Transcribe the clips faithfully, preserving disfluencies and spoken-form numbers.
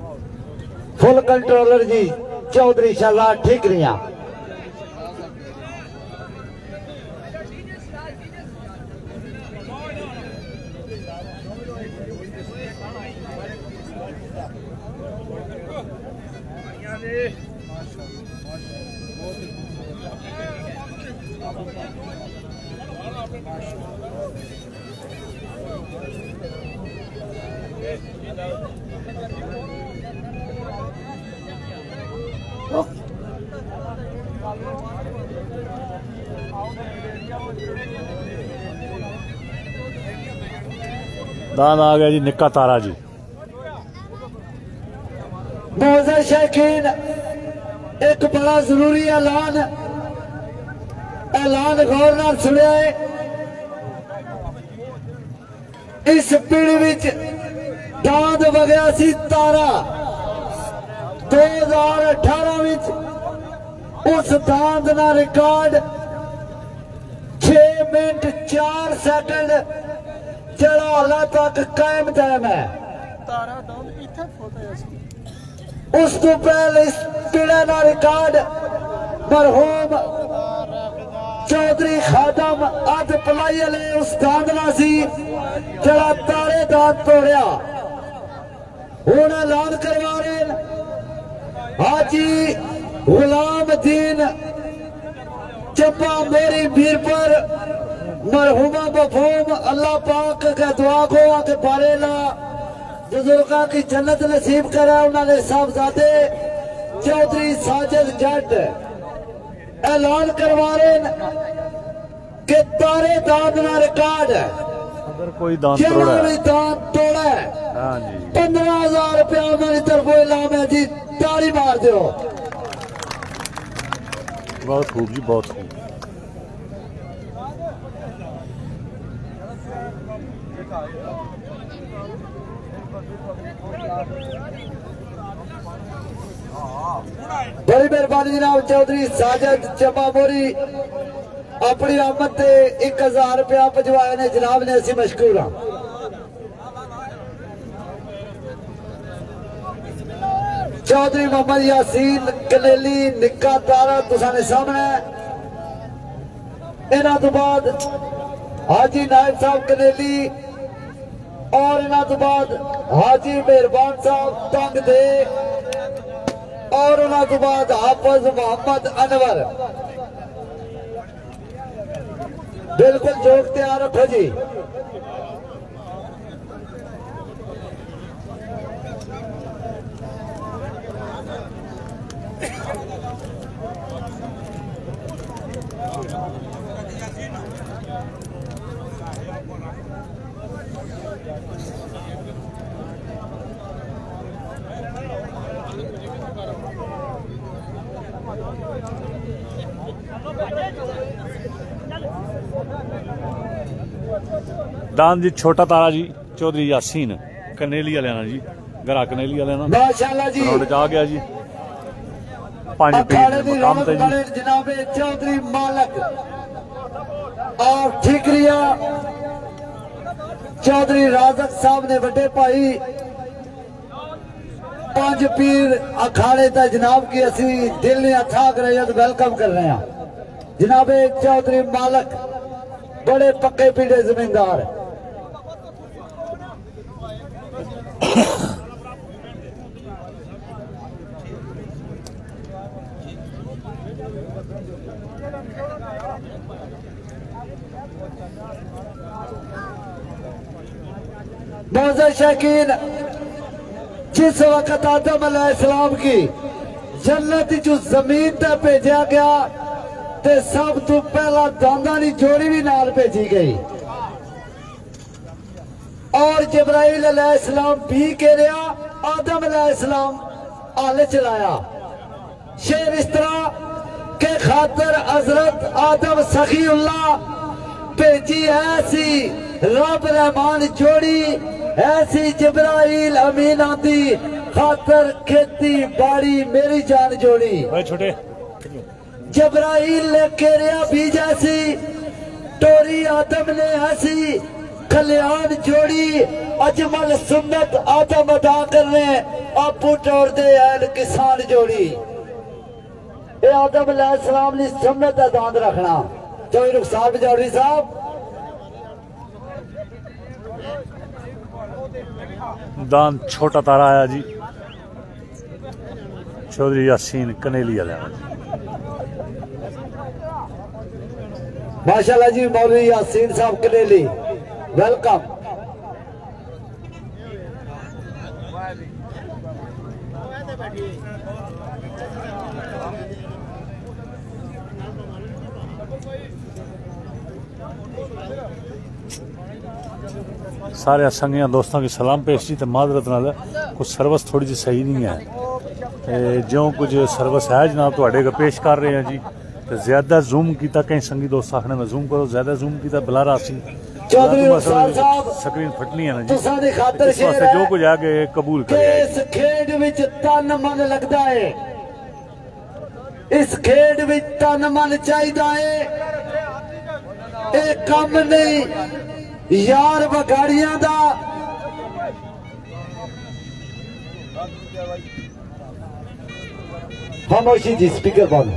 Full controller ji Chaudhary Shahzad Thikriya. दान आ गया जी निक्का तारा जी। मौजूद शौकीन एक बड़ा जरूरी ऐलान ऐलान गौर नाल सुनिया है। इस पीढ़ी विच दांद वगया सी तारा दो हजार अठारह विच उस दांद ना रिकॉर्ड छे मिनट चार सैकंड जड़ा हाल तक कायम दायम है। उस तो पहले इस पीढ़े का रिकॉर्ड मरहूम चौधरी खादम अद पलाई वाले उस दांदना सी जड़ा तारे दांद तोड़िया। हूं ऐलान करवा रहे हाजी गुलाम दीन चप्पा मेरी वीर पर मरहुमा मफहूम अल्लाह पाक का दुआ को आके बारेला बुजुर्गों की जन्नत नसीब करा। उन्होंने साहबजादे चौधरी साजिद जट ऐलान करवा रहे कि तारे दांद ना रिकॉर्ड है। अगर कोई दांत तोड़ा है दांत तोड़ा है पंद्रह हजार रुपया उन्होंने तरफों इनाम है जी। ताली मार दो। बहुत खूब जी बहुत खूब। बड़ी मेहरबानी जनाब चौधरी साजिद चप्पा मोरी अपनी आमद से एक हजार रुपया पजवाए ने जनाब ने असी मशकूर हाँ। चौधरी मोहम्मद यासीन कनेली निक्का तारा तुसाने सामने। इन्हां तो बाद हाजी नायब साहब कनेली और इन्हां तो बाद हाजी मेहरबान साहब तंग दे और उन्हां तो बाद हाफिज मोहम्मद अनवर। बिल्कुल जोक तैयार रखो जी। दान जी छोटा तारा जी चौधरी यासीन कनेली वाले ना जी गरा कनेली वाले ना माशाल्लाह जी आ गया जी। पांच मकाम ते जी जनाबे चौधरी मालक और ठीकरिया चौधरी राजक साहब ने बड़े भाई पांच पीर अखाड़े तक जनाब की असी दिल ने अथाक रहे वेलकम कर रहे हैं। जनाबे चौधरी मालक बड़े पक्के पीढ़े जमींदार। मौजूद शौकीन जिस वक्त आदम अलैहिस्सलाम की जन्नत जो जमीन तक भेजा गया ते सब तो पहला दांदा की जोड़ी भी नाल भेजी गई और जिब्राइल अलैहिस्सलाम भी के रहा आदम अलैहिस्सलाम हल चलाया। शेर इस तरह के खातर हजरत आदम सखीउल्लाह भेजी ऐसी रब रहमान जोड़ी ऐसी जिब्राइल अमीन आती खातर खेती बाड़ी मेरी जान जोड़ी। छोटे जिब्राइल ने केरिया भी जैसी टोरी आदम ने ऐसी कल्याण जोड़ी अजमल सुन्नत आदम अदा करने आपू तोड़ते हैं किसान जोड़ी ये आदम अलैहिस्सलाम ने सुन्नत का दांत रखना। चौधरी रुखसार बजौरी साहब दान छोटा तारा आया जी चौधरी यासीन कनेली वाला माशाल्लाह जी मौलवी यासीन साहब कनेली वेलकम। सारे संगिया दोस्तों की सलाम पेश जी। तो माजरत नाल कुछ सर्विस थोड़ी जी सही नहीं है ते जो कुछ सर्विस है जनाब थोड़े को पेश कर रहे हैं जी। तो ज्यादा जूम किया कई संगी दोस्त आखने में जूम करो ज्यादा जूम किया बलारा सी स्क्रीन फटनी है ना जी। इस वास्ते जो कुछ आगे कबूल करे। इस खेड विच तन मन लगता है इस खेड विच तन मन चाहिए है एक कम नहीं यार बगाड़िया दा खामोशी जी स्पीकर बंद।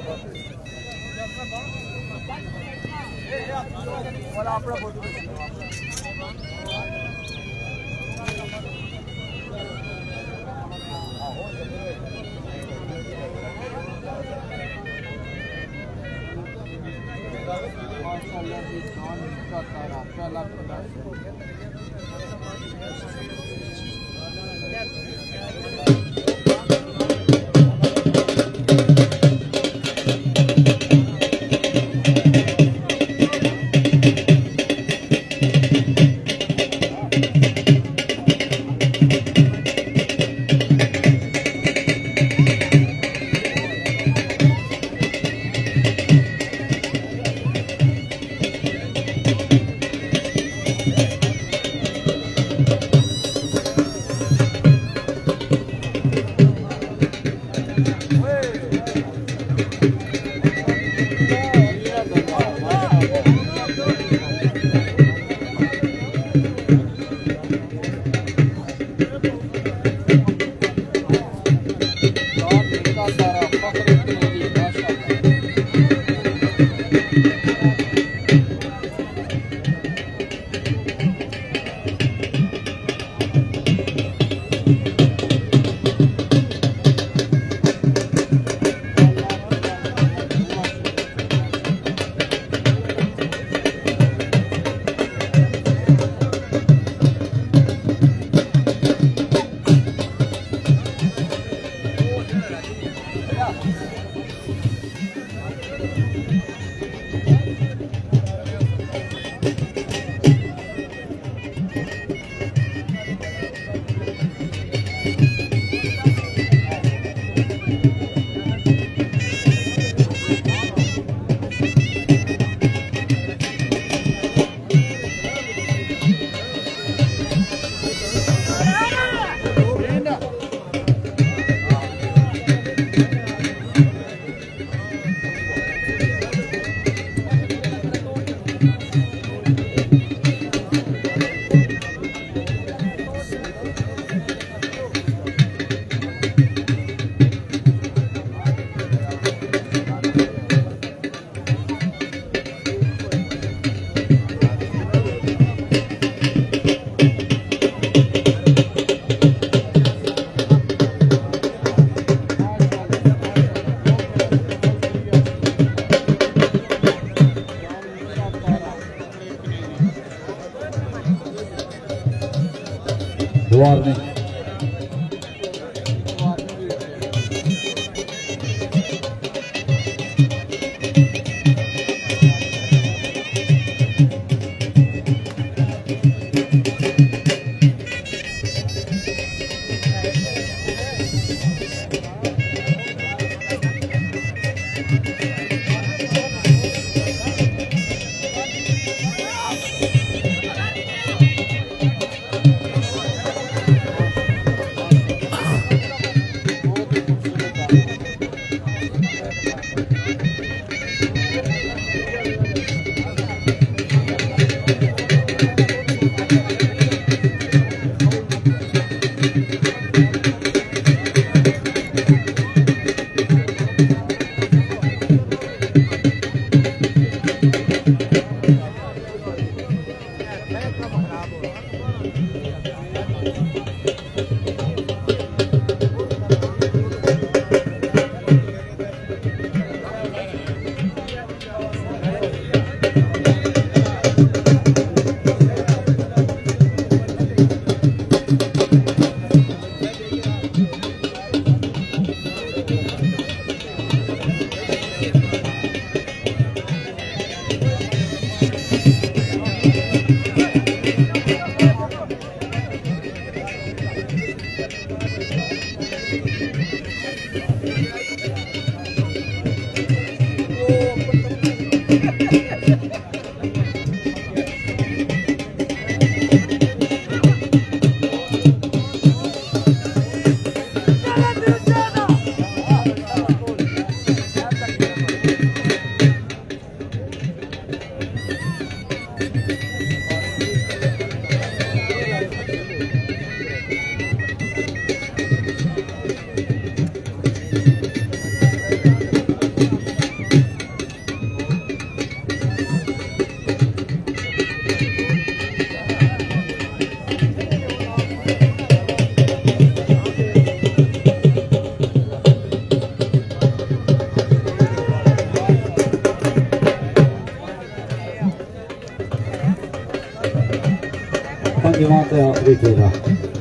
वार्निंग पंजवां ते आखिरी फेरा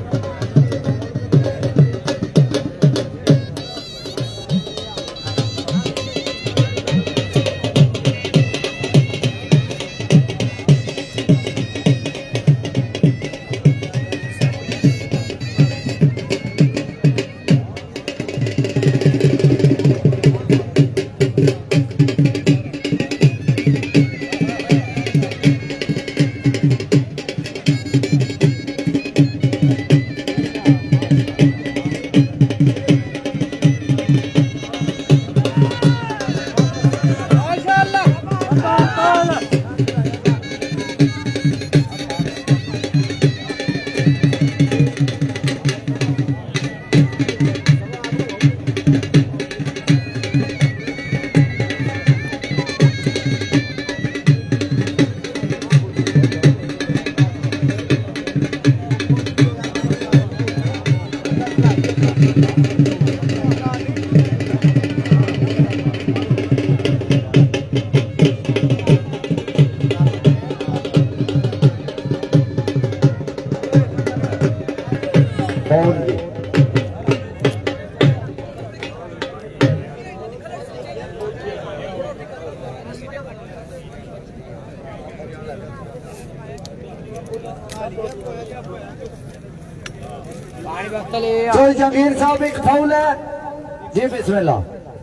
चल जंगीर साहब एक फाउल है जी बिस्मिल्लाह।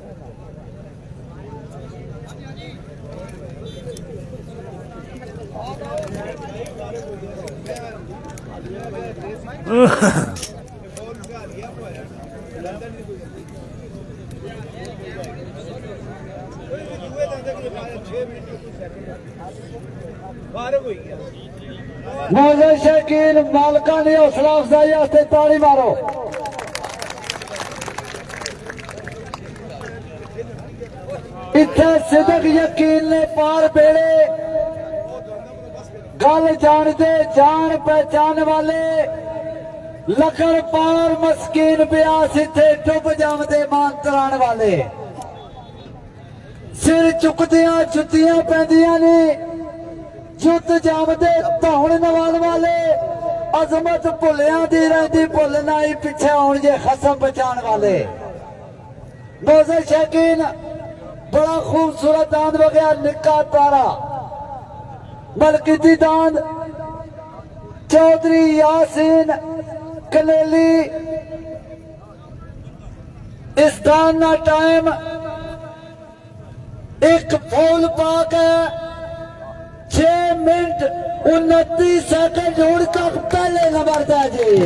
मौजूद शकील मालका ने हौसला अफजाई वास्ते ताली मारो। इत्थे सिदक यकीन ने पार बेड़े गल जानते जान पहचान वाले लकड़ पार मस्कीन ब्यास इत्थे डुब जामदे मान तराण वाले सिर चुकदियां जुत्तियां पैंदियां ने जुत जामदे धौण नवाण वाले अजमत भुलिया दी रही भुल नाई पिछे आउण जे खसम बचाण वाले। मौजूद शकीन बड़ा खूबसूरत दांद वगैरह निक्का तारा मलकीती दांद चौधरी यासीन कलेली इस दान का टाइम एक फौल पाक है छह मिनट उनतीस सेकंड उड़ तक पहले नंबर था जी।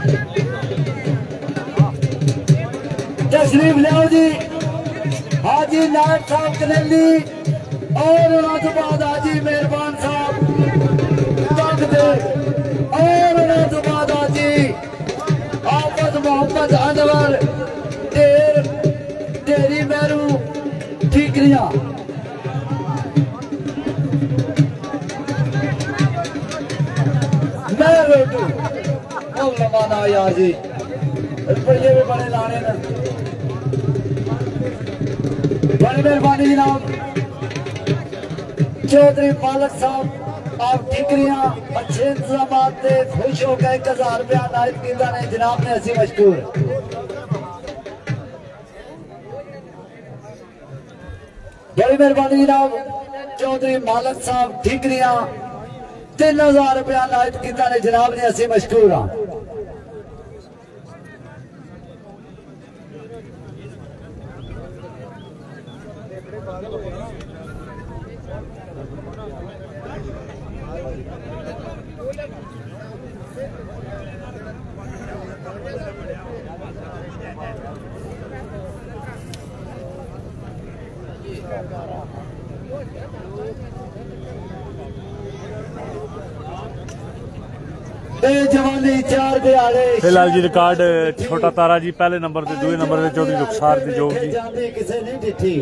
तशरीफ लियाओ जी। हाजी हाजी नायक साहब कनेली और उन्होंने बाद हाजी मेहरबान साहब दे और उन्होंने बाद हाजी आफत मोहम्मद अनवर ढेर ढेरी मेरू ठीकरिया मैं रोटू माना यार जी रुपये भी बड़े लाने न बड़ी मेहरबानी जनाब चौधरी मालक साहब आप ठीकरियां अच्छे इंतजाम से खुश हो गए एक हजार रुपया नायब कीदा ने जनाब ने असी मशकूर बड़ी मेहरबानी जनाब चौधरी मालक साहब ठीकरियां तीन हजार रुपया नायब कीदा ने जनाब ने असी मशकूर हाँ जवानी चार दिहाड़े फिलहाल जी रिकॉर्ड छोटा तारा जी पहले नंबर से दूसरे नंबर से चौधरी रुखसार दी जोग जी किसे नहीं दिखी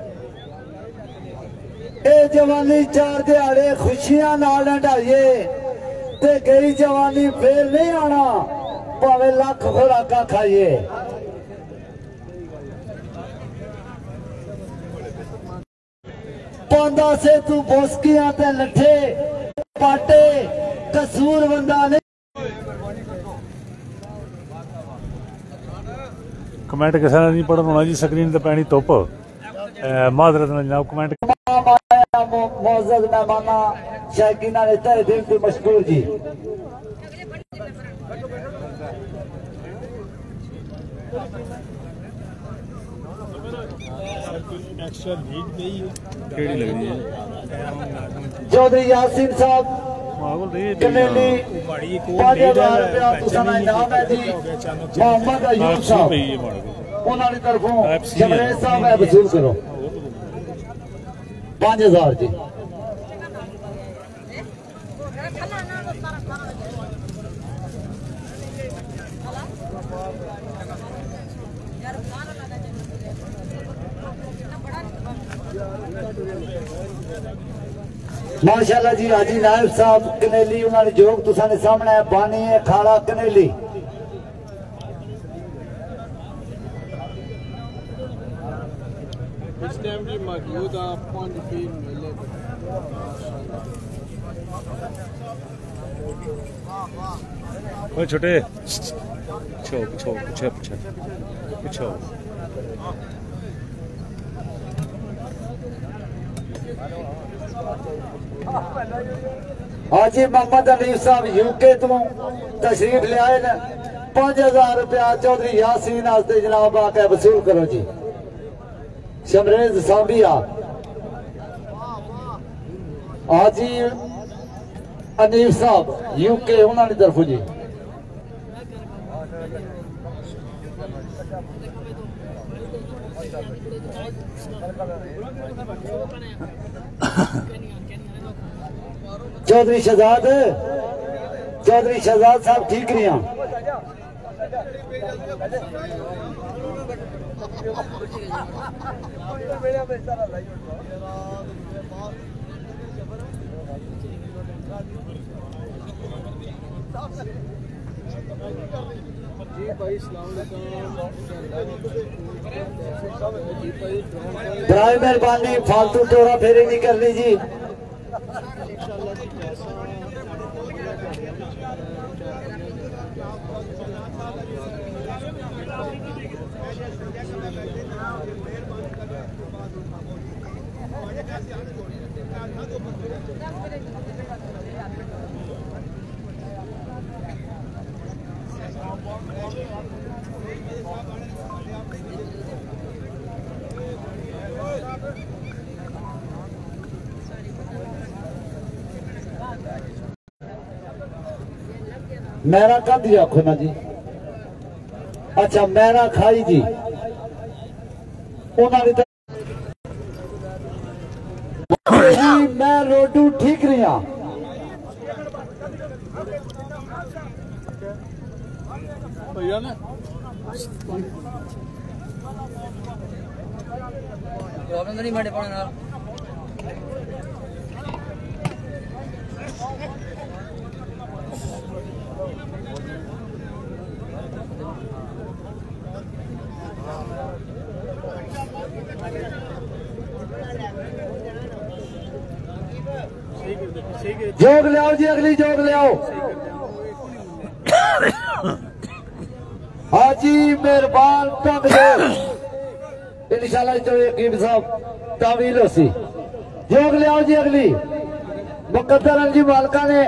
ए जवानी चार दिहाड़े खुशियां नाल हंडाइए ते गई जवानी फिर नहीं आना भावे लख खुराका खाइए पांदा से तू बोसकियां ते लठे पाटे कसूर बंदा नहीं कमेंट किसी ने नहीं पढ़ना होना जी स्क्रीन ते पैनी धुप माजरत ने जनाब कमेंट मोअज़्ज़ज़ मेहमाना शायकीना ने तहे दिल से मशकूर जी चौधरी यासीन साहब कनेली पांच हजार रुपया तुसां इनाम है जी मोहम्मद अयूब साहब उन्होंने तरफों जमरेज साहब है वसूल करो पांच हजार जी माशाल्लाह जी हाजी नायब साहब कनेली उन्होंने जोग तुसा ने सामने है बानी है खाड़ा कनेली इस टाइम की मौजूद पांच पीर मेले ओए छोटे छो छो छो छो छो हाजी मोहम्मद अलीफ साहब यूके तो तशरीफ ले आए न पांच हजार रुपया चौधरी यासीन आस्ते जनाब आके वसूल करो जी शमरेज सांबिया हाजी अनीफ साहब यूके उन्होंने तरफों जी चौधरी शहजाद चौधरी शहजाद साहब ठीक रिया बराए मेहरबानी फालतू टोरा फेरी नहीं करनी जी मेरा कद दिया आखो ना जी अच्छा मेरा खाई जी उन्होंने तेरी मैं रोडू ठीक रहा भैया ने प्रॉब्लम नहीं मारे पाने ना जोग ले आओ जी अगली जोग ले आओ हाजी मेहरबान तंग दो इंशाल्लाह जो यकीन साहब तावील होसी जोग ले आओ जी अगली मुकद्दर जी मालका ने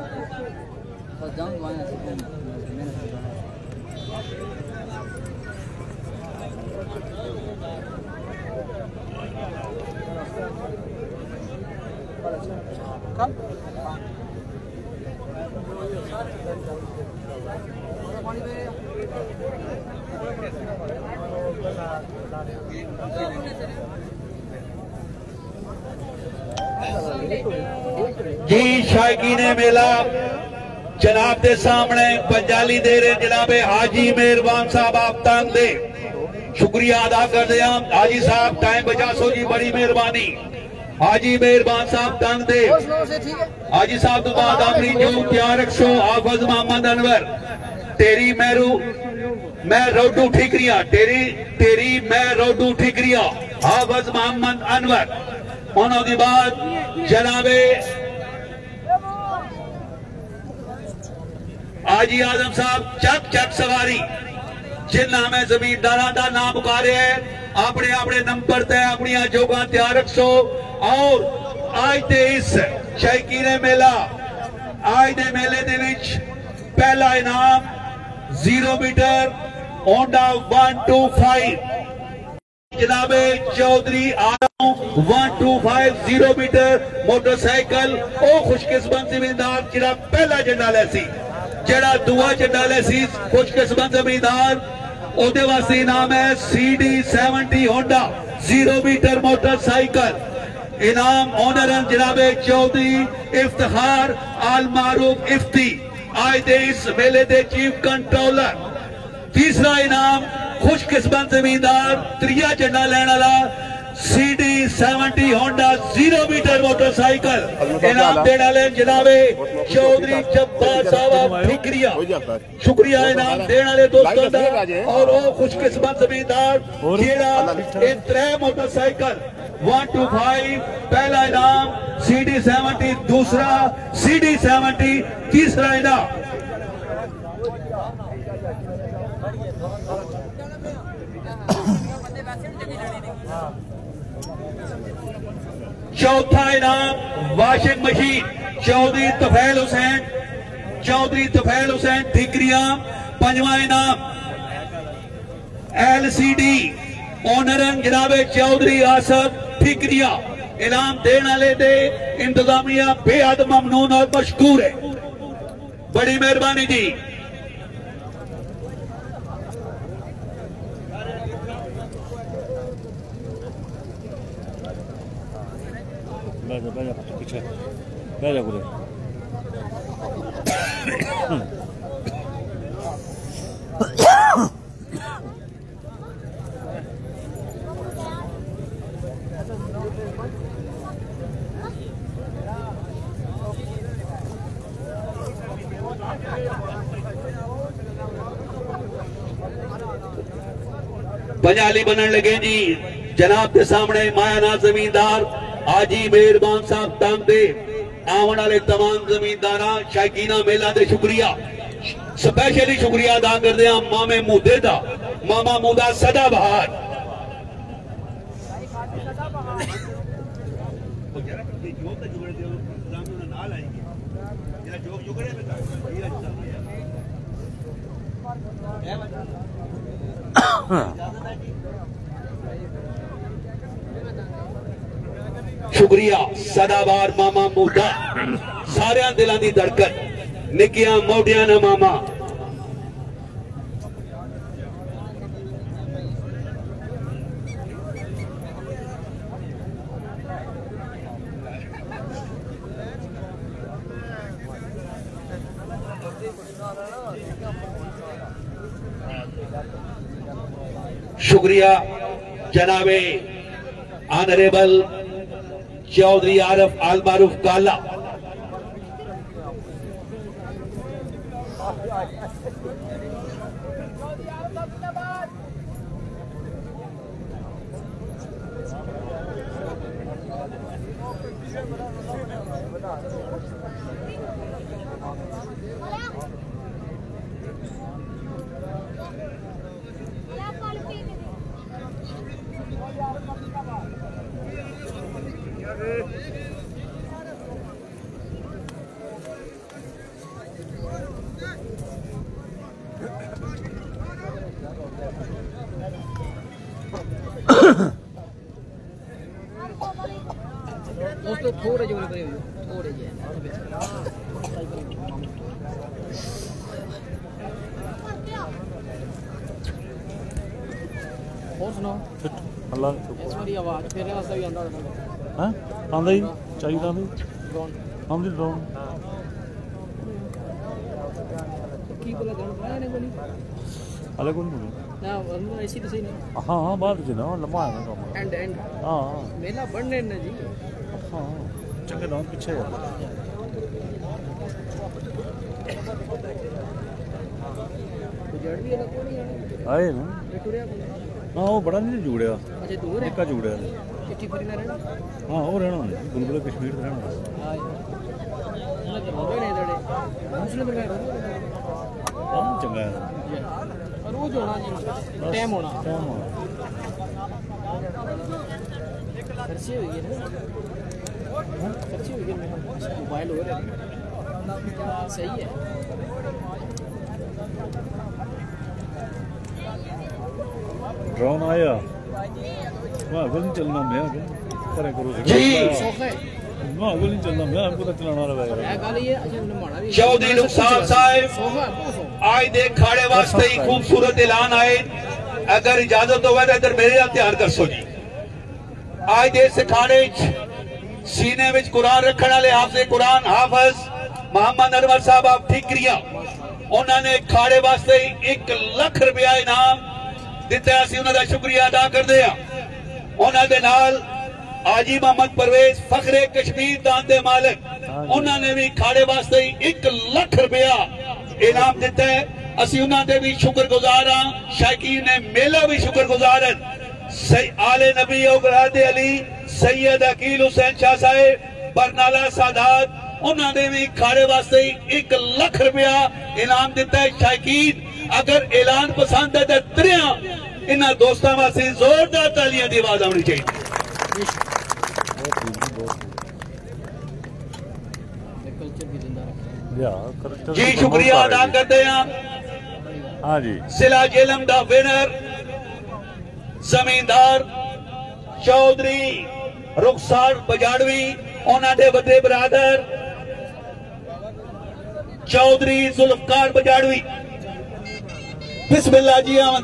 जी शायकीन मेला जनाब के सामने पंजाली दे रहे जनाब हाजी मेहरबान साहब आप तंग दे शुक्रिया अदा कर दे हाजी साहब टाइम बचा सो जी बड़ी मेहरबानी हाजी मेहरबान साहब तंग दे हाजी साहब तो बाद अपनी जो तैयार रखो हाफिज मोहम्मद अनवर तेरी मैरू मैं रोडू ठिकरिया तेरी तेरी मैं रोडू ठिकरिया हाफिज मोहम्मद अनवर उन्होंने बाद जनाबे आजी आजम साहब चक चक सवारी जिन्ना में जमींदारा का नाम पुकारे है अपने अपने नंबर ते अपनी जोगा तैयार रखो और आज दे इस शायकीन मेला आज दे मेले दे विच पहला इनाम zero metre Honda one two five जनाबे Chaudhary Alam one two five zero metre motorcycle ओ खुशकिस्मत जमींदार जिहड़ा पहला झंडा लै सी जेड़ा दुआ झंडा लै सी खुशकिस्मत जमींदार ओदे वास्ते इनाम है C D seventy Honda zero metre motorcycle इनाम ऑनरन जनाबे चौधरी इफ्तिखार आल मारूफ इफ्ती आज दे इस मेले दे चीफ कंट्रोलर तीसरा इनाम खुशकिस्मत जमींदार त्रिया झंडा लैन वाला C D seventy Honda zero metre motorcycle इनाम देने वाले जनाबे चौधरी जब्बार साहब ठिकरिया शुक्रिया इनाम देने वाले दोस्तों का और वो खुशकिस्मत जमींदार जेड़ा इन त्रै मोटरसाइकिल वन टू फाइव पहला इनाम सी डी सेवेंटी दूसरा सी डी सेवेंटी तीसरा इनाम चौथा इनाम वाशिंग मशीन चौधरी तफैल हुसैन चौधरी तफैल हुसैन ठिकरिया पंजवा इनाम एल सी डी ओनरन जनाबे चौधरी आसफ ठिकरिया इनाम देने वाले दे इंतजामिया बेहद ममनून और मशकूर है बड़ी मेहरबानी जी बैठो बैठो पीछे बैठो पूरे पंजाली बनन लगे जी जनाब के सामने मायाना जमींदार हाजी मेहरबान साहब तंग दे आने वाले तमाम जमींदार शायकीना मेला दे शुक्रिया स्पेशली शुक्रिया अदा करते हैं मामे मूदे का मामा मूदा सदा बहार शुक्रिया सदाबार मामा मूदा सारे दिलों की धड़कन निकिया मोडिया ना मामा शुक्रिया जनाबे ऑनरेबल चौधरी आरफ आल मारूफ काला। दोस्तों थोड़े जो बड़े थोड़े जे और सुनो अल्लाह इस वाली आवाज फेरने वास्ते भी आंदा हां आंदा ही चाहिए आंदा ड्रोन आंदी ड्रोन की बोला ड्रोन बनाया नहीं बोली अलग कौन बोले ना अंदर ऐसी तो सही नहीं हाँ हाँ बात जी ना लंबा है ना काम एंड एंड हाँ मेला बढ़ने ने जी हाँ चंगे दाम पीछे यार गुजर भी अलग कोनी है आए ना बेटुरिया हाँ वो बड़ा नहीं जुड़िया अच्छा दूर है निक्का जुड़िया चिट्ठी फरी ना रहना हाँ वो रहना बुलबुल कश्मीर से रहना हां ना तो होवे नहीं दड़े मुस्लिम में हाँ चंगा है रोज होना जी टाइम होना टाइम होना खर्चे हुई है ना खर्चे हुई है मोबाइल हो रहा है सही है ड्रोन आया वाह अगल नहीं चलना मैं करे करो जी शौक है वाह अगल नहीं चलना मैं हमको तो चलाना रहा है मैं गाली है अच्छा मैंने माना भी चौधरी नुकसान साहब शौक है बहुत शौक आज दे खाड़े वास्ते ही खूबसूरत ऐलान आए। अगर इजाजत हो तो इधर मेरे नाल तैयार कर सो जी। आज दे इस खाड़े सीने विच कुरान रखने वाले हाफिज़ कुरान हाफिज मोहम्मद अनवर साहब आप ठीकरिया उन्होंने खाड़े वास्ते एक लख रुपया इनाम दिता। असीं उन्हां दा शुक्रिया अदा करदे हां। उन्हां दे नाल आजी मोहम्मद परवेज फखरे कश्मीर दान दे मालिक उन्होंने भी खाड़े वास्ते एक लख रुपया इनाम दिता है। असीं उन्हां दे भी शुक्रगुजार हां। शायकीन ने मेला भी शुक्रगुजार है। आले नबी औलादे अली सैयद अकील हुसैन शाह साहिब बरनाला सादात उन्होंने भी खाड़े वास्ते एक लख रुपया इनाम दिता है। शायकीन अगर ऐलान पसंद है तो त्रिया इन्हां दोस्तों वास्ते जोरदार तालियां दी आवाज आनी चाहिए। कल्चर भी जिंदा रखना या करेक्टर जी शुक्रिया अदा करते हैं। हाँ जी सिला जेलम दा विनर जमींदार चौधरी रुखसार बजाड़वी उन्हां दे वड्डे बरादर चौधरी जुल्फकार बजाड़वी बिस्मिल्लाह जी आमद।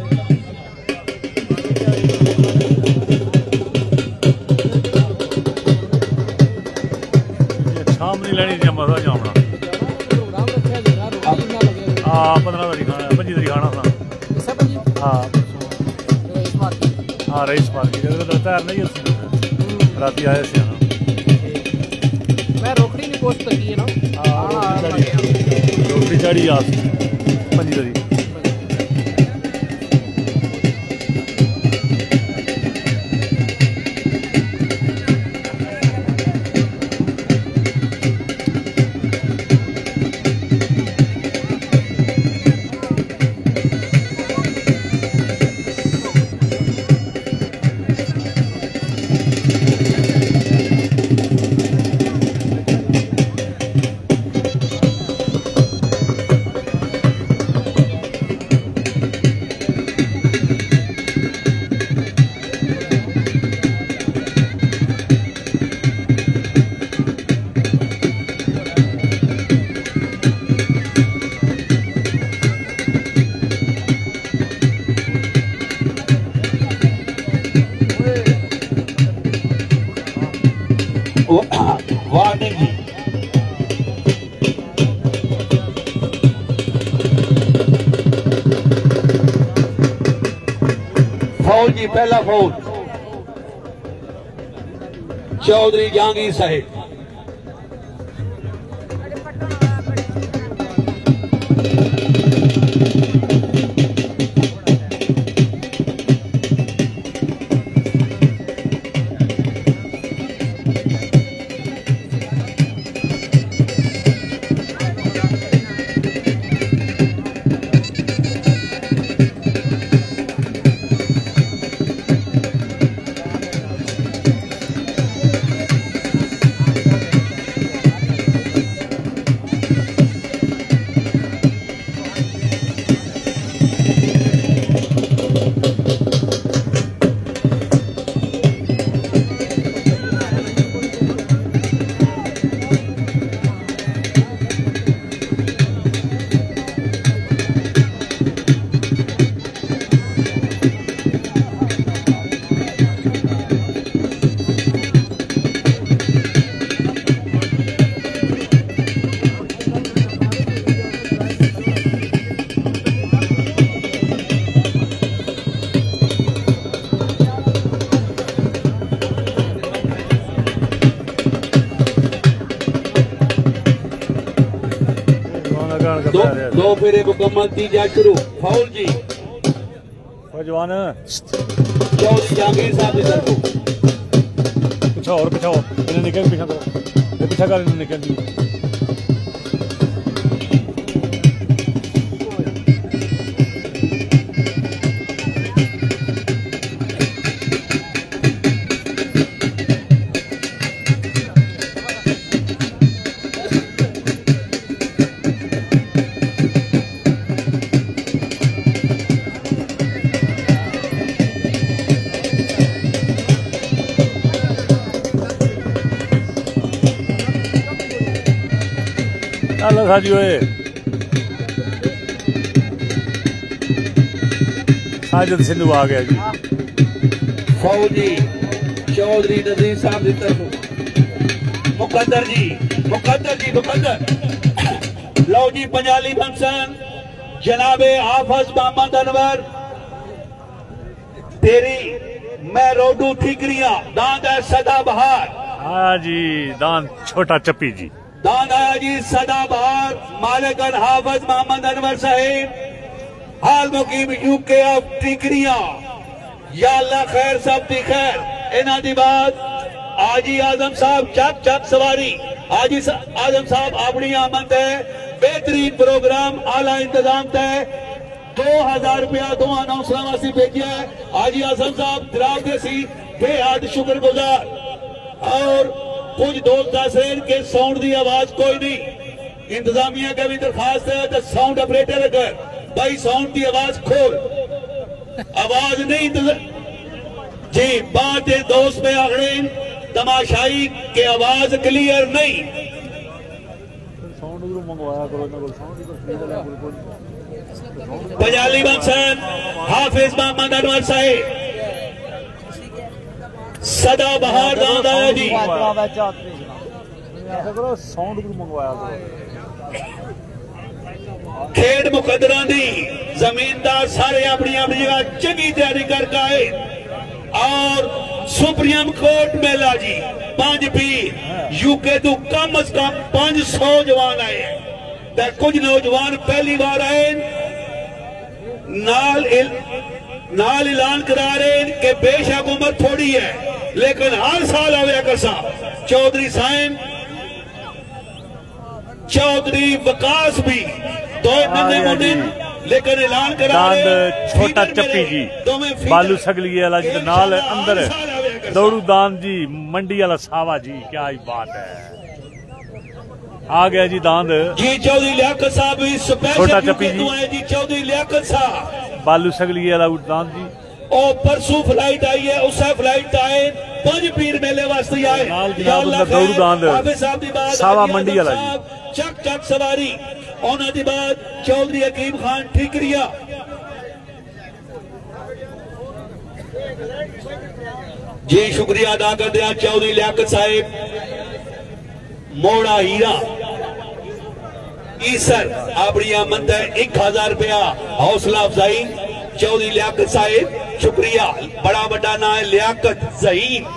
शाम नहीं लेनी थी मजा जामना प्रोग्राम रखा है यार रोटी ना लगे हाँ पंद्रह तारीख खाना पच्चीस तारीख खाना था सब जी हाँ इस बार हाँ रईस पार्क की जगह तैयार नहीं है रात आए थे हाँ मैं रोकड़ी नहीं पोस्ट की है ना हाँ रोटी चाड़ी आ पंजी तारीख वार्निंग जी पहला फाउल चौधरी जहांगीर साहिब। दो, दो फेरे मुकम्मल, तीजा शुरू। फाउल जी जवान चौधरी जहांगीर साहब की तरफ। पीछा और पीछा और इन्हें निकल पीछा कर पीछा कर इन्हें निकल दी। साजी हुए साजिद सिंधु आ गया जी। फौजी चौधरी नजीर साहब की तरफ। मुकद्दर जी मुकद्दर जी मुकद्दर लो जी पंजाली बंसन जनाबे हाफिज मोहम्मद अनवर तेरी मैं रोडू ठीकरिया दांद है सदा बहार। हाँ जी दान छोटा चप्पी जी दान आया जी सदा बहार मालिकन हाफिज मोहम्मद अनवर साहिब हाल मुकीम यूके ऑफ टिकरिया। या अल्लाह खैर सब दी खैर। इन्हां दी बात आजी आजम साहब चक चक सवारी आजी आजम साहब अपनी आमद है बेहतरीन प्रोग्राम आला इंतजाम तय दो हजार रुपया दो नौसला वासी भेजिया है। आजी आजम साहब जनाब के सी बेहद शुक्रगुजार और कुछ दोस्त दस रहे के साउंड की आवाज कोई नहीं। इंतजामिया का भी दरखास्त है तो साउंड ऑपरेटर अगर भाई साउंड की आवाज खोल आवाज नहीं जी बात दोस्त में आगड़े तमाशाई के आवाज क्लियर नहीं। पंजाली बंसन हाफिज मोहम्मद अनवर साहिब सदा बहार दांद आया जी। खेड मुकदरा दी जमीनदार सारे अपनी अपनी जगह चंगी तैयारी करके आए और सुप्रीम कोर्ट मेला जी पांच पीर यूके तो कम अज कम पांच सौ जवान आए हैं। कुछ नौजवान पहली बार आए नाल इल, नाल ऐलान करा रहे कि बेशक उम्र थोड़ी है लेकिन हर साल आवे करसा। चौधरी साइम चौधरी वकास भी दो नन्हे मुंडे लेकिन ऐलान करा रहे छोटा चप्पी जी बालू सगली वाला जी नाल अंदर दौड़ू दान जी मंडी वाला सावा जी क्या ही बात है। आ गया जी दांद जी चौधरी लियाकत साहब भी छोटा चप्पी जी जी चौधरी लियाकत साहब बालू सगली वाला दांद जी और परसों फ्लाइट आई है उस फ्लाइट आए पंज पीर मेले वास्ते आए दौड़ू दांद सावा मंडी वाला जी चक चक सवारी उन्होंने दी बात चौधरी हकीम खान ठीकरिया जी शुक्रिया अदा करते हैं चौधरी लियाकत साहिब मोड़ा हीरा ईसर अपनी आमद है एक हजार रुपया हौसला अफजाई चौधरी लियाकत साहिब, शुक्रिया। बड़ा बड़ा ना है लियाकत ज़हीर।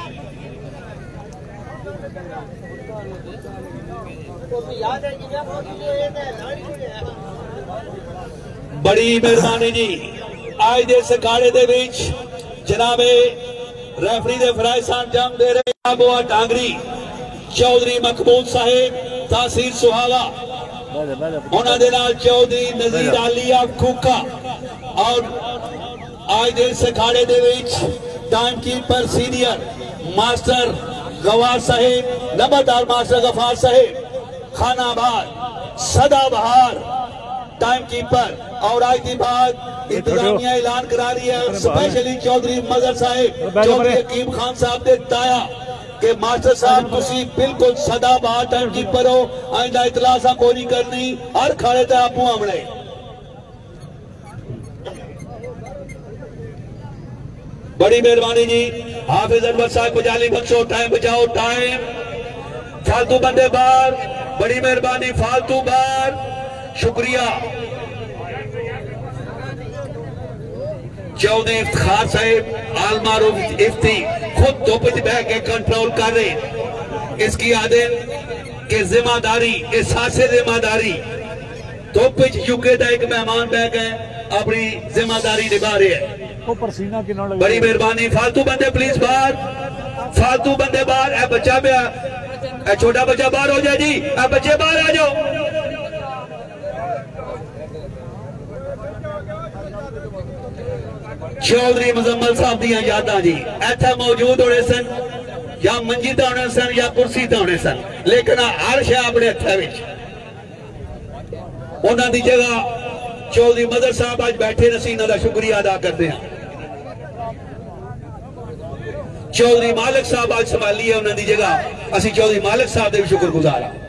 बड़ी मेहरबानी जी। आज दे सखाड़े दे विच जनाबे रेफरी दे फराइज अंजाम दे रहे आबोआ टांगरी चौधरी मकबूल साहिब तहसील सुहावा, उन्हां दे नाल चौधरी नजीर आलिया खूका और आज दे सखाड़े दे विच टाइम कीपर सीनियर मास्टर गवार साहिब, नंबरदार मास्टर गफार साहिब खानाबाद सदाबहार टाइम कीपर। और आज की बात इंतजामिया ऐलान करा रही है, स्पेशली चौधरी मजहर साहिब, चौधरी हकीम खान साहब ने बताया कि मास्टर साहब तुसी बिल्कुल सदाबहार टाइम कीपर हो, आइंदा इतला सा कोई नहीं करनी, हर खाड़े ते आपू आमने। बड़ी मेहरबानी जी। हाफिज अनवर साहब को जाली बख्शो, टाइम बचाओ, टाइम। फालतू बंदे बाहर, बड़ी मेहरबानी, फालतू बाहर, शुक्रिया। चौधरी इफ्तिखार साहिब आलमारूफ इफ्ती खुद धुप च बह के कंट्रोल कर रहे। इसकी आदत के जिम्मेदारी, एहसासे जिम्मेदारी, धुप च यूके का एक मेहमान बह गए अपनी जिम्मेदारी निभा रहे हैं। बड़ी मेहरबानी। फालतू बंदे प्लीज बाहर, फालतू बंदे बाहर। ए बच्चा पे ए छोटा बच्चा बाहर हो जाए जी, ए बच्चे बाहर आ जाओ। चौधरी मुजम्मल साहब दियां यादां जी इत्थे मौजूद होने सन, या मंजी ते होने सन या कुर्सी ते होने सन, लेकिन हर शय अपने हत्थां विच। उन्हां दी जगह चौधरी मदर साहब आज बैठे ने, इन्हां दा शुक्रिया अदा करते हैं। चौधरी मालिक साहब आज संभाली है उन्हां दी जगह, असीं चौधरी मालिक साहब दे भी शुक्रगुजार हां।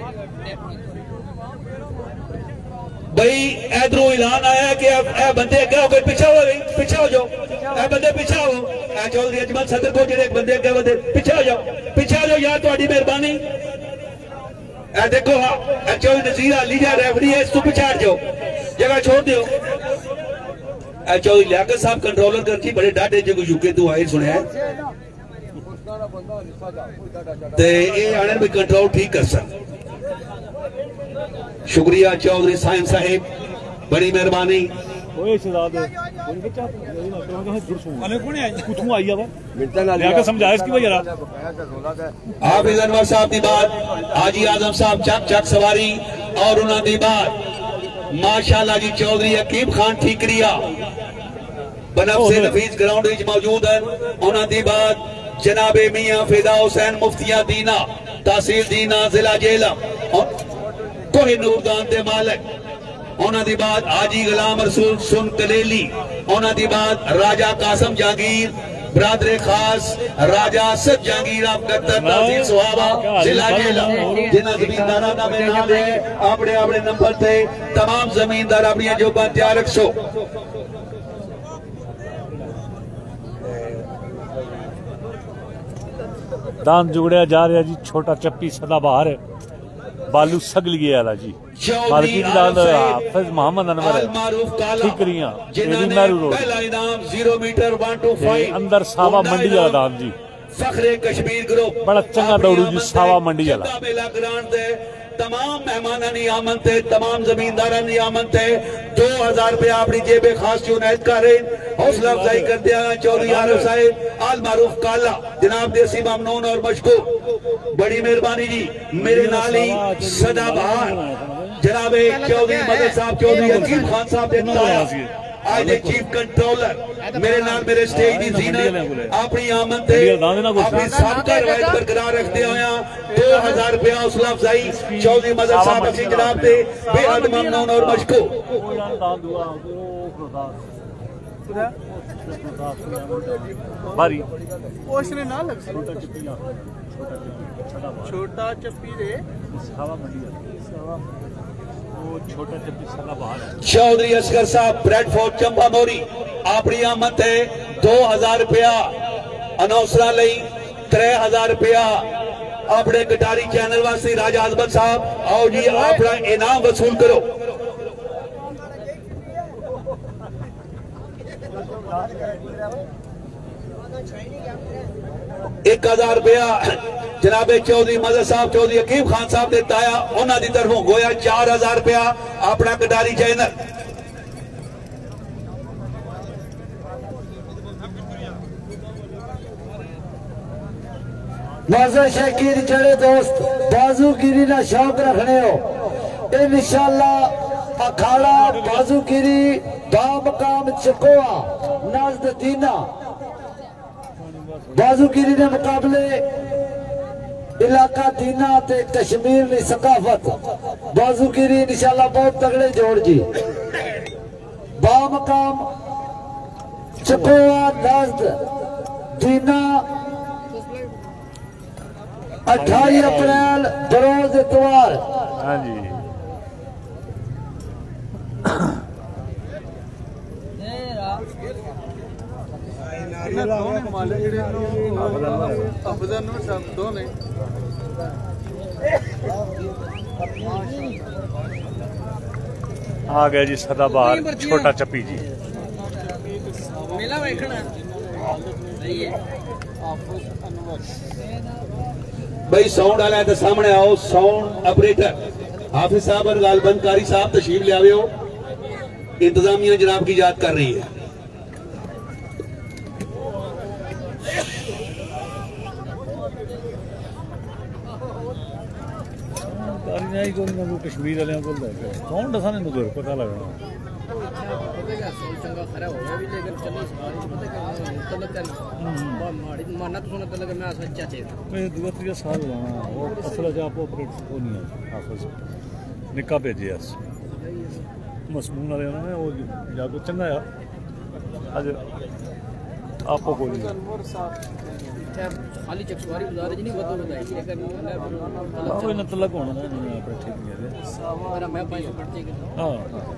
भाई इधरों ऐलान आया कि ए बंदे अगे हो गए, पीछे हो गई, पीछे हो जाओ, ए बंदे पीछे हो। ए चौधरी अजमल सदर को जेडे बंदे अगे बंदे पीछे हो जाओ, पीछे हो जाओ यार, तुम्हारी मेहरबानी। ए देखो हाँ, ए चौधरी नजीर अली जा रेफरी है, इसको पीछे हट जाओ, जगह छोड़ दो। ए चौधरी लियाकत साहब कंट्रोलर कर जी, बड़े डाटे जो यूके तू आए सुने ते ये आने भी कंट्रोल ठीक कर सक। शुक्रिया चौधरी साइम साहिब, बड़ी मेहरबानी। हाफिज अनवर साहब की बात, हाजी आजम साहब चक चक सवारी और उन्होंने बात माशाल्लाह जी चौधरी हकीम खान ठीकरिया बनफ से नफीस ग्राउंड विच मौजूद है। उन्होंने बात जनाबे मियां फिदा हुसैन मुफ्तिया दीना तहसील दीना जिला जेहलम कोहिनूर दान दे मालिक। उन्हों की बात हाजी गुलाम रसूल सुन कलेली। उन्हों की बात राजा कासम जहांगीर बरादरे खास राजा असद जहांगीर तहसील सुहावा जिला जेहलम, जिन्हें जमींदारा का मेरे नाम है अपने अपने नंबर से तमाम जमींदार अपनी जोबा तैयार रखो। दान जुगड़िया जा रहा जी, छोटा चप्पी सदाबहार है, बालू सगलिए वाला जी, मार्केट दान हाफिज मोहम्मद अनवर ठीकरियां पहला इनाम zero metre one two five अंदर सावा मंडी वाला दान जी, फखरे कश्मीर ग्रुप बड़ा चंगा दौड़ू जी, सावा मंडी वाला मेला ग्राउंड दे तमाम मेहमान की आमद थे, तमाम जमींदार की आमद थे। दो हजार रुपया अपनी जेबे खास चुनायत कर रहे, हौसला अफजाई करते हैं चौधरी आरिफ साहिब आल मारूफ काला जनाब देसी ममनून और मशकूर, बड़ी मेहरबानी जी। मेरे नाल ही सदाबहार जनाबे चौधरी मदर साहब चौधरी हकीम खान साहब देता आज चीफ कंट्रोलर मेरे नाल मेरे स्टेज की जीनत अपनी आमद थे अपनी सबका रवायत बरकरार रखते हुए दो हजार रुपया हौसला अफजाई चौधरी मदर साहब असी जनाब थे बेहद ममनून और मशकूर। छोटा चप्पी दे चौधरी असगर साहब ब्रेडफोर्ड चंबा मोरी अपनी आमद है दो हजार रुपया अनौसरा लई त्रै हजार रुपया अपने कटारी चैनल वास्ते राजा आजमल साहब आओ जी अपना इनाम वसूल करो। एक हजार रुपया जनाबे चौधरी मजहर साहब चौधरी हकीम खान साहब ने ताया उन्होंने तरफों गोया चार हजार रुपया अपना कटारी चैनल। मजहर शकीर जड़े दोस्त बाजूगिरी ना शौक रखने हो इंशाअल्लाह अखाड़ा बाजूगिरी बामकाम चकोआ नजद दीना बाजूगिरी ने मुकाबले इलाका दीना ते कश्मीर की सकाफत बाजूगिरी इंशाअल्लाह बहुत तगड़े जोड़ जी बामकाम चकोआ नजद दीना अठाई अप्रैल बरोज इतवार। हाँ जी आ गया जी सदाबहार छोटा चप्पी जी। मेला देखना सही है। भाई साउंड वाला है तो सामने आओ। साउंड ऑपरेटर हाफिज साहब और गालबंदकारी साहब तशरीफ ले आवे हो। इंतजामिया जनाब की याद कर रही है। कश्मीर वाले कौन दसा ने पता लगना चंगा खरा हो गया भी लेकिन चलो तलब चल माड़ी मानना तो सुना तलब मैं सच्चा चे मैं दो तीन साल लाना वो असल जाप ऑपरेट को नहीं है हाफिज निका भेजे अस मसमून वाले ने वो जागो चंगा है आज आपको कोई खाली चकसवारी बाजार जी नहीं बदल बताई लेकिन कोई न तलक होना नहीं अपने ठीक नहीं है मेरा मैं पाई पड़ती है हां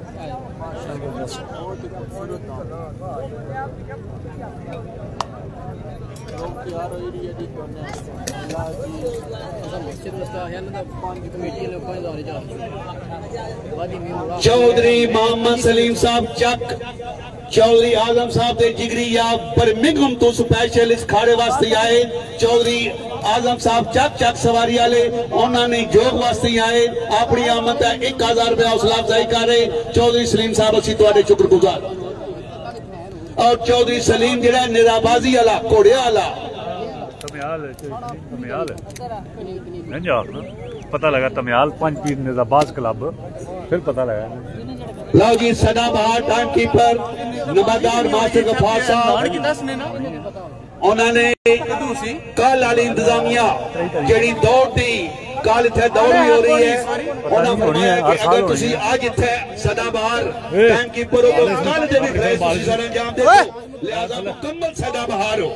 यार एरिया दी कोने अल्लाह जी मस्जिद रस्ता है ना पांच कमेटी ने पांच हजार जा वादी में मुड़ा चौधरी मोहम्मद सलीम साहब चक चौधरी आजम साहब दे जिगरी या बर्मिंघम तो स्पेशल इस खाड़े वास्ते आए। चौधरी आजम साहब चक चक सवारी वाले उन्होंने जोग वास्ते आए अपनी आमद का एक हजार रुपया हौसला अफजाई कर रहे। चौधरी सलीम साहब असी तुहाडे शुक्रगुजार। और चौधरी सलीम जिहड़ा निराबाजी वाला घोड़े वाला तमियाल तमियाल नहीं जाओ पता लगा तमियाल पंच पीर निजाबाज क्लब फिर पता लगा। लो जी सदाबहार टाइम कीपर नंबरदार मास्टर गफार साहब उन्होंने कल वाली इंतजामिया जी दौड़ थी कल इतने दौड़ भी हो रही है उन्होंने फरमाया कि अगर तुसी आज इतने सदाबहार टाइम कीपर हो तो कल दे भी रेस तुसी सर अंजाम दे लिहाजा मुकम्मल सदाबहार हो।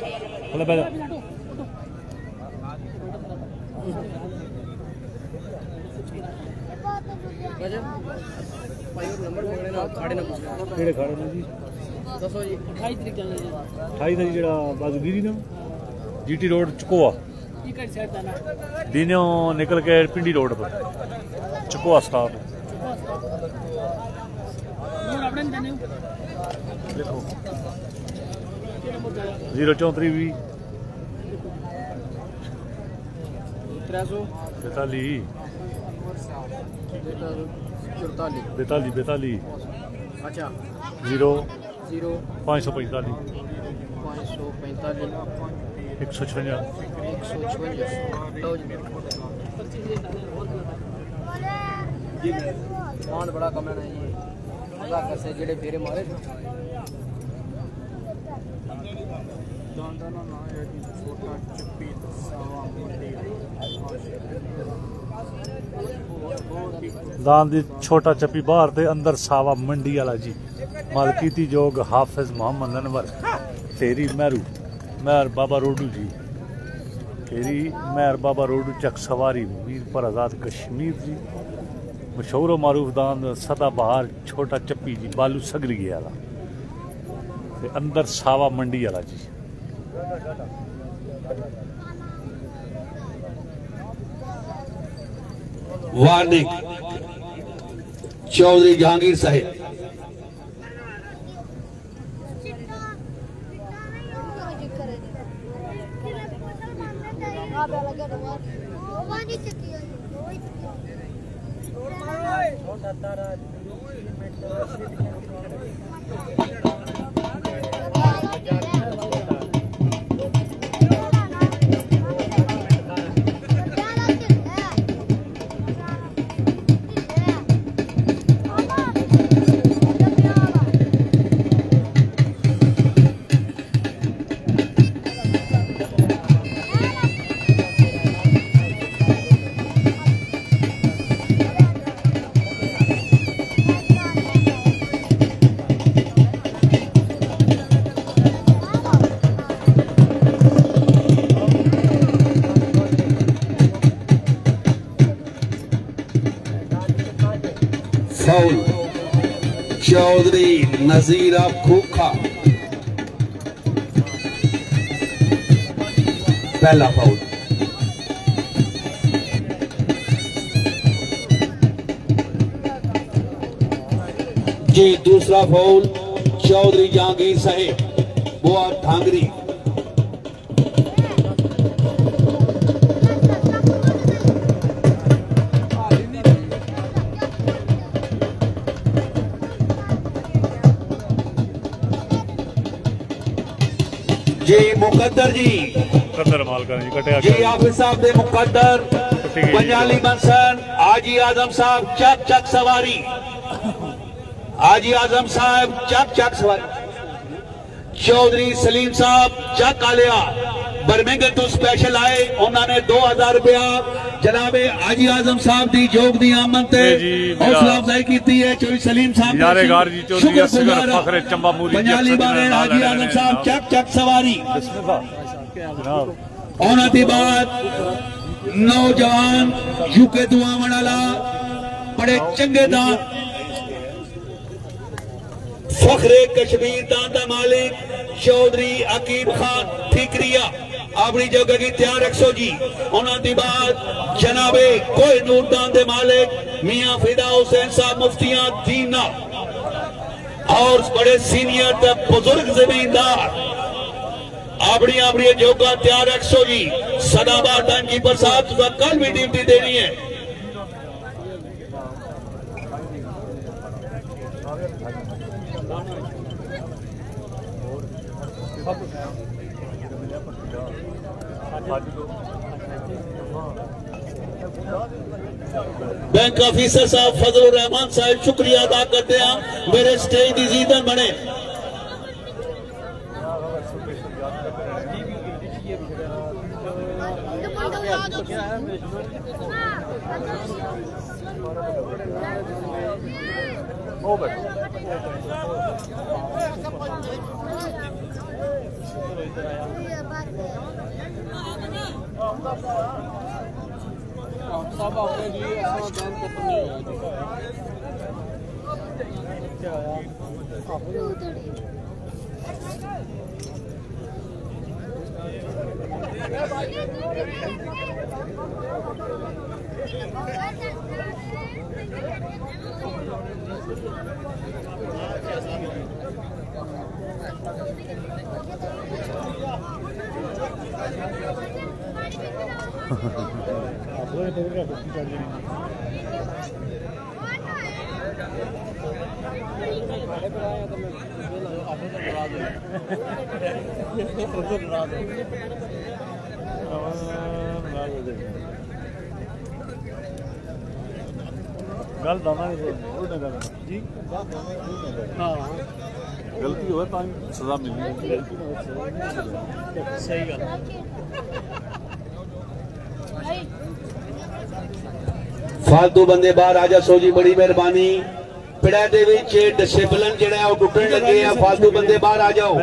नंबर खाड़े ना केड़े खाड़े ने जी दसो जी अट्ठाईस तरीक चलने जी अट्ठाईस तरीक जेड़ा बाजूगिरी ने जीटी रोड चकोआ की कर साइड जाना दिनों निकल के पिंडी रोड पर चकोआ स्टॉप नंबर अपने देने देखो जीरो चौंतरी भी त्रै सौ बेताली चौतालीस बेताली बेताली अच्छा जीरो जीरो पाँच सौ पैंतालीस पाँच सौ पैंतालीस एक सौ छवंजा एक सौ छवंजा मान बड़ा कम है ये अल्लाह कैसे जेड़े फेरे मारे छोटा चप्पी दान दी छोटा चप्पी बाहर ते अंदर सावा मंडी वाला जी मालकीती जोग हाफिज मोहम्मद अनवर तेरी मेहरू मेहर बाबा रोडू जी तेरी मेहर बाबा रोडू चक सवारी मीर पर आजाद कश्मीर जी मशहूर मारूफ दान सदाबहार छोटा चप्पी जी बालू सगरी वाला ते अंदर सावा मंडी वाला जी। वार्निंग चौधरी जहांगीर साहिब फाउल चौधरी नजीरा खोखा, पहला फाउल। जी दूसरा फाउल चौधरी जहांगीर साहेब बुआ ठांगरी। जी मुकद्दर जी मुकद्दर मालकान जी कटिया जी हाफिज साहब दे मुकद्दर पंजाली बंसन आजी आजम साहब चक चक सवारी, आजी आजम साहब चक चक सवारी। चौधरी सलीम साहब चक आलिया बर्मिंगम तो स्पेशल आए, उन्होंने दो हजार रुपया जनाबे आजी आजम साहब दी जोग दी आमद ते हौसला अफजाई की है। चौधरी सलीम साहब यारेगार जी चौधरी असगर फखरे चंबा मूरी पंजाली बारे आजी आजम साहब चक चक सवारी। जनाब उन्होंने दी बात नौजवान यूके दुआवन वाला बड़े चंगे दान फखरे कश्मीर दान दा मालिक चौधरी अकीब खान ठीकरिया अपनी जगह की तैयार रखो जी। उन्होंने दी बात जनाबे कोई नूर दान दे मालिक मियां फिदा हुसैन साहब मुफ्तियां दीना और बड़े सीनियर ते बुजुर्ग जमींदार अपनी अपनी जोगा तैयार रखो जी। सदाबहार टाइम कीपर साहब तुझा कल भी ड्यूटी देनी है। बैंक ऑफिसर साहब फजल रहमान साहब शुक्रिया अदा करते हैं, मेरे स्टेज की जीतन बने। सब आपने जी ऐसा दान खत्म नहीं हुआ गल दाना जी हाँ गलती हो तो सजा मिलनी सही गल। फालतू बंदे बाहर आ जा सो जी, बड़ी मेहरबानी। पिड़ा दे विच डिसिपलिन जेड़ा है वो टुटन लगे हैं, फालतू बंदे बाहर आ जाओ।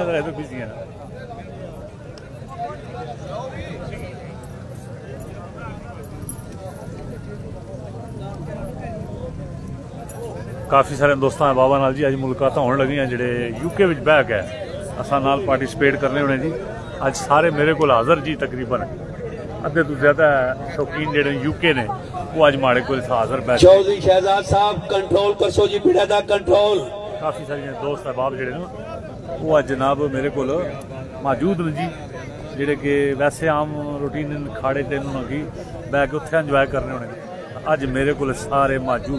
काफ़ी सारे दोस्तों बाबा नाल जी अज मुलाकात होने लगी हैं जेडे यूके विच बह के असा नाल पार्टिसिपेट करने होने जी। अज सारे मेरे को हाज़र जी, तकरीबन अद्धे तो ज्यादा शौकीन जेडे यूके ने वो अज माड़े को हाज़र बैठ। चौधरी शहजाद साहब कंट्रोल करसो जी, पिड़ा दा कंट्रोल। काफ़ी सारे दोस्त अहबाब जेडे ना वो अज जनाब मेरे को मौजूद ने जी। ਜਿਹੜੇ ਕਿ ਵੈਸੇ ਆਮ ਰੂਟੀਨ ਖਾੜੇ ਤੇ ਇਹਨਾਂ ਕੀ ਬੈ ਕੇ ਉੱਥੇ ਇੰਜੋਏ ਕਰਨੇ ਹੋਣੇ। ਅੱਜ ਮੇਰੇ ਕੋਲ ਸਾਰੇ ਮੌਜੂਦ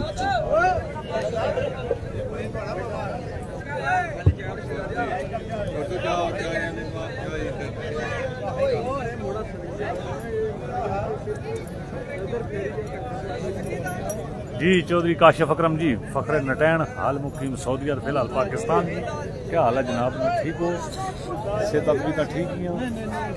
जी। चौधरी काशिफ अकरम जी फखरे नटैन हाल मुकीम सऊदीया फिलहाल पाकिस्तान जी। क्या हाल है जनाब? में ठीक हो? सेहत भी तो ठीक ही हो?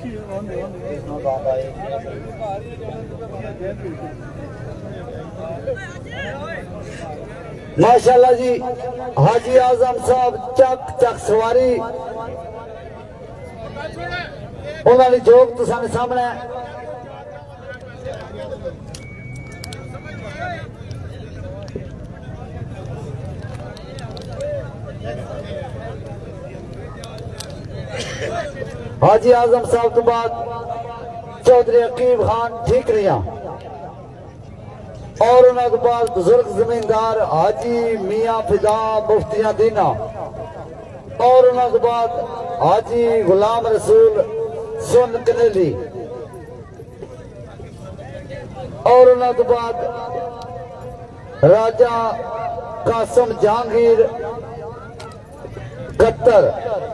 माशाल्लाह जी। हाजी आजम साहब चक चक सवारी उन्होंने जोग तुसां सामने हाजी आजम साहब तो बाद चौधरी अकीब खान ठीक रहा और उन्होंने बाद बुजुर्ग जमींदार हाजी मियां फिदा मुफ्तियां दीना और उन्होंने बाद हाजी गुलाम रसूल सुन कनेली और उन्होंने बाद राजा कासम जहांगीर कत्तर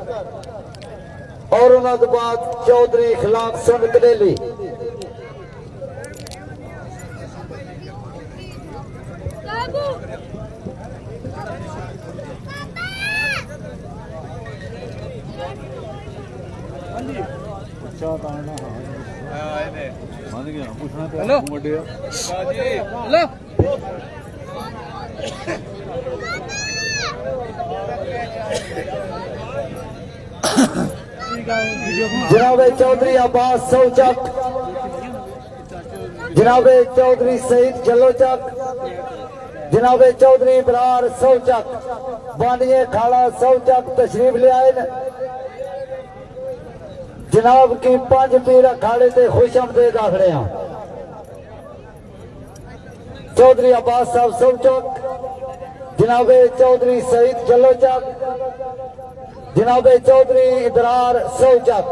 और उन्होंने बाद चौधरी इखलाक सुन कनेली। हेलो हेलो जनाब चौधरी अब्बास सौचक, जनाब चौधरी सईद जलोचक, जनाब चौधरी इब्रार सौचक, बानिए खाड़ा सौचक तशरीफ ले आए। जनाब की पांच पीर अखाड़े ते खुश आमदेद आखड़े हैं। चौधरी अब्बास साहब सौचक, जनाब चौधरी सईद जलोचक, जनाब चौधरी इब्रार सौचक।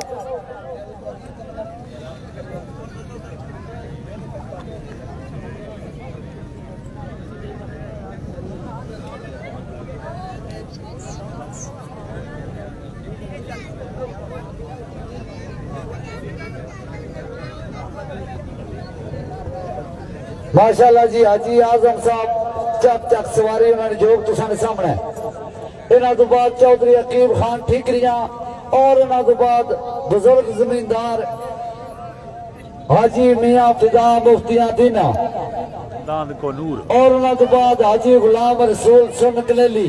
माशाल्लाह जी। हाजी आजम साहब चक चक सवारी उन्होंने जोग तुसाने सामने। इन्हों तो बाद चौधरी अकीब खान ठीकरिया और इन्हों तो बाद बुजुर्ग जमींदार हाजी मियां फिदा मुफ्तियां दीना दांद को नूर और इन्हों तो बाद हाजी गुलाम रसूल सुन कनेली।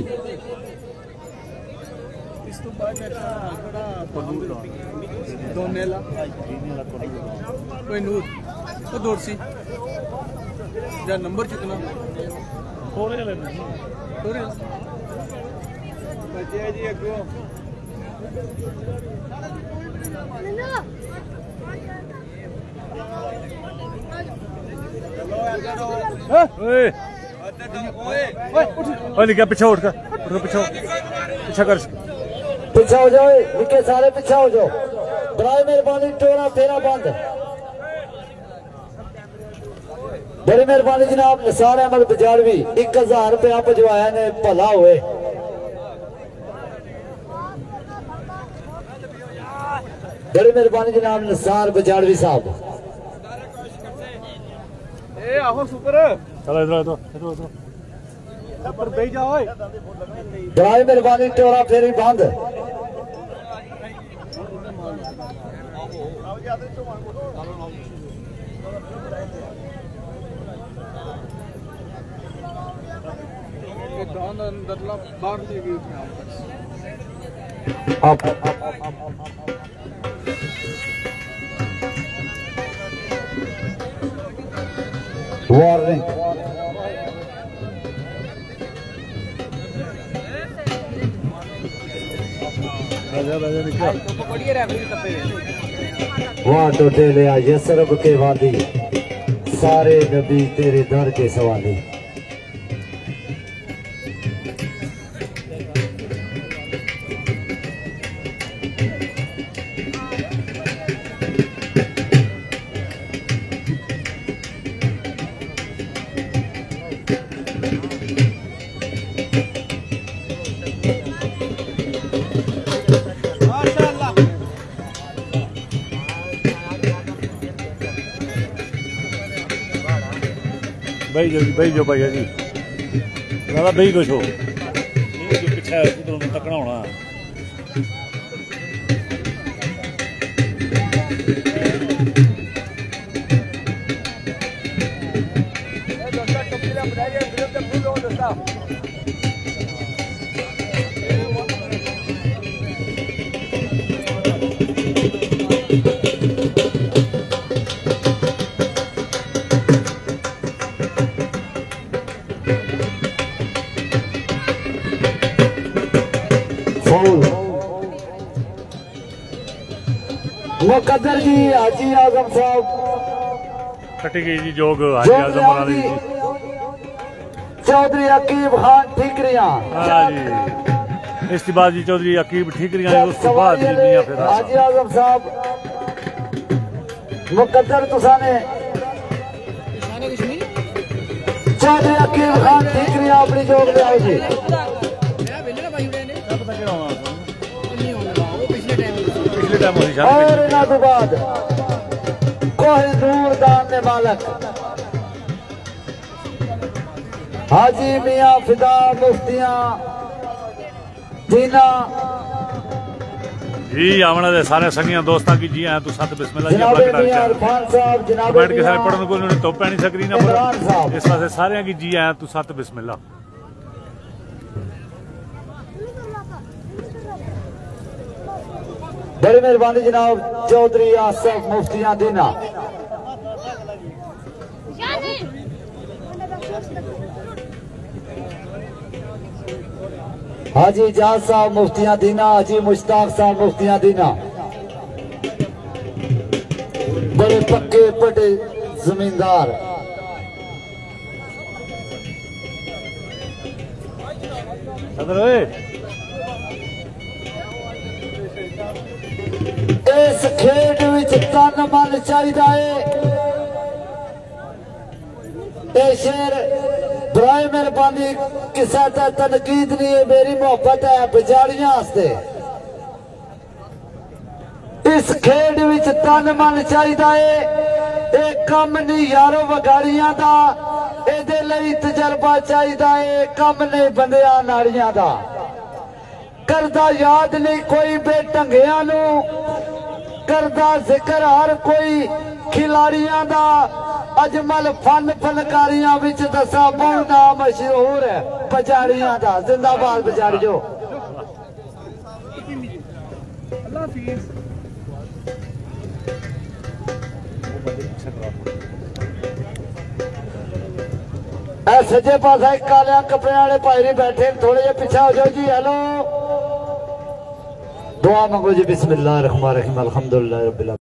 कोई नूर तो दूर सी या नंबर कितना थोड़े लेने थोड़े बच्चे जी अगो ओए ओए निका पीछे उठ कर उठ पीछे पीछे कर पीछे हो जाओ निके सारे पीछे हो जाओ। बराए मेहरबानी टोरा फेरा बंद। बड़ी मेहरबानी जनाब निसार अहमद बजाड़वी एक हजार रुपया भिजवाया ने भला हुए। बड़ी मेहरबानी जनाब निसार बजाड़वी साहब। ए आहो सुपर चलो इधर इधर इधर इधर पर बैठ जाओ। बराए मेहरबानी टोरा फेरी बंद। बाहर से भी up. Warning. वहाँ टूटे लिया यसरब के वादी सारे नबी तेरे दर के सवाली। बही जो जी बही जो भैया जी दादा बही कुछ हो पिछा तकना होना मुकद्दर जी हाजी आजम साहब कटी गई जी जोग हाजी आजम वाली जी चौधरी अकीब खान ठीकरिया हाँ जी इस बाद जी चौधरी अकीब ठीकरिया उस तो बाद जी मियां फिर हाजी आजम साहब मुकद्दर तुसाने चौधरी अकीब खान ठीकरिया अपनी जोग ले आओ जी और इन्हों तो बाद कोहिनूर दान के मालक हाजी मियां फिदा मुफ्तियां दीना जी आमना दे सारे संगियां दोस्तां की जी आए तो सत बिस्मिल्लाह जी जनाब अपना मियां इरफान साहब जनाब कमेंट के सारे पढ़ने को उन्होंने तो पैनी सकरी ना इमरान साहब इस वास्ते सारे की जी आए तो सत बिस्मिल्लाह बड़ी मेहरबानी जनाब चौधरी आसफ मुफ्तियां दीना हाजी जाज साहब मुफ्तियां दीना हाजी मुश्ताक साहब मुफ्तियां दीना बड़े पक्के बड़े जमींदार सदर ओए इस खेड विच तन मन चाहिदा है ए शेर बराए मेहरबानी किसी का तनकीद नहीं है मेरी मोहब्बत है बजाड़ियां वास्ते इस खेड विच तन मन चाहिदा है ए कम नहीं यारो वगाड़ियां दा एदे लई तजर्बा चाहिदा है कम नहीं बंदियां नाड़ियां दा करदा याद नहीं कोई बेढंगियां नू करदा जिक्र हर कोई खिलाड़ियां दा अजमल फन फनकारियां विच दसा बहुना मशहूर है बजाड़ियां दा जिंदाबाद बजाड़ियो सज्जे पास कालिया कपड़े वाले भाई बैठे थोड़े जे पीछे हो जाओ जी हेलो दुआ मंगो जी बिस्मिल्लाह रहमान रहीम अल्हम्दुलिल्लाह रब्बिल